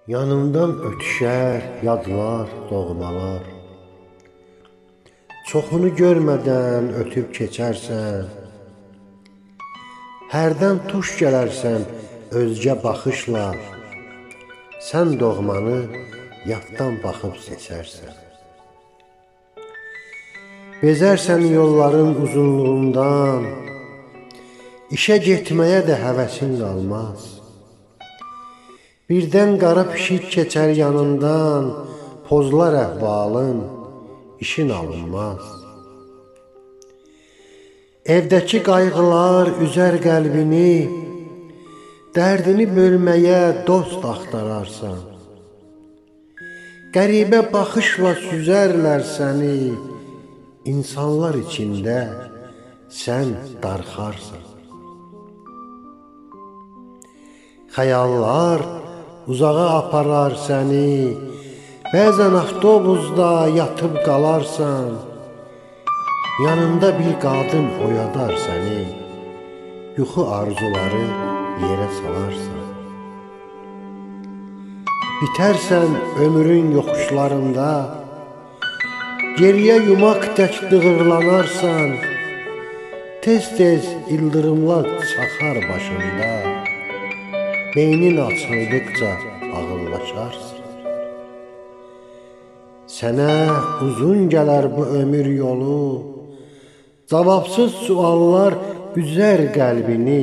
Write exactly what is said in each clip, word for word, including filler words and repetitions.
Yanımdan ötüşər yadlar, doğmalar. Çoxunu görmədən ötüb keçərsən, hərdən tuş gələrsən özgə baxışla, sən doğmanı yaddan baxıb seçərsən. Bezərsən yolların uzunluğundan, işə getməyə də həvəsin qalmaz. Birdən qara pişik keçər yanından, pozlar əhvalın, işin alınmaz. Evdəki qayğılar üzər qəlbini, dərdini bölməyə dost axtararsan. Qəribə baxışla süzərlər səni, insanlar içində sən darxarsan. Xəyallar uzağa aparar səni, bəzən avtobusda yatıb qalarsan, yanında bir qadın oyadar səni, yuxu arzuları yerə salarsan. Bitərsən ömrün yoxuşlarında, geriyə yumaq tək dığırlanarsan, tez-tez ildırımlar çaxar başında, beynin açıldıqca ağıllaşarsın. Sənə uzun gələr bu ömür yolu, cavabsız suallar üzər qəlbini.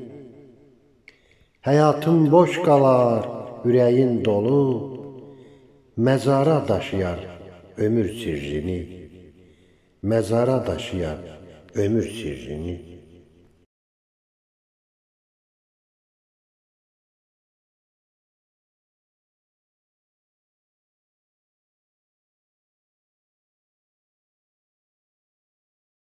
Həyatın boş qalar, ürəyin dolu, məzara daşıyar ömür sirrini. Məzara daşıyar ömür sirrini.